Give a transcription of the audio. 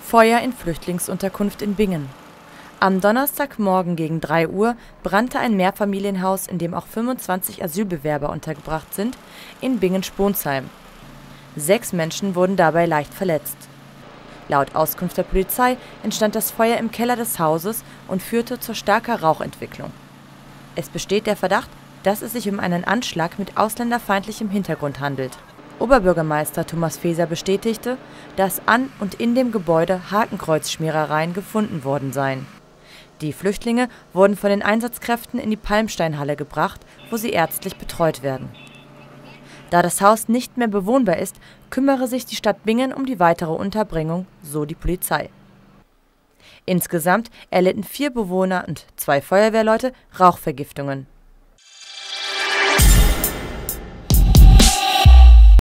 Feuer in Flüchtlingsunterkunft in Bingen. Am Donnerstagmorgen gegen 3 Uhr brannte ein Mehrfamilienhaus, in dem auch 25 Asylbewerber untergebracht sind, in Bingen-Sponsheim. 6 Menschen wurden dabei leicht verletzt. Laut Auskunft der Polizei entstand das Feuer im Keller des Hauses und führte zu starker Rauchentwicklung. Es besteht der Verdacht, dass es sich um einen Anschlag mit ausländerfeindlichem Hintergrund handelt. Oberbürgermeister Thomas Faeser bestätigte, dass an und in dem Gebäude Hakenkreuzschmierereien gefunden worden seien. Die Flüchtlinge wurden von den Einsatzkräften in die Palmsteinhalle gebracht, wo sie ärztlich betreut werden. Da das Haus nicht mehr bewohnbar ist, kümmere sich die Stadt Bingen um die weitere Unterbringung, so die Polizei. Insgesamt erlitten 4 Bewohner und 2 Feuerwehrleute Rauchvergiftungen.